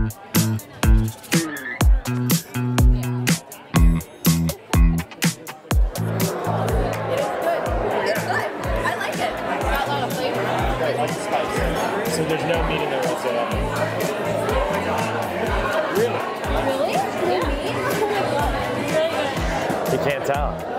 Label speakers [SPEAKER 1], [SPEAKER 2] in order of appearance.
[SPEAKER 1] So there's no meat in there whatsoever. Really?
[SPEAKER 2] Really? No meat? Oh my god. It's really good.
[SPEAKER 3] You can't tell.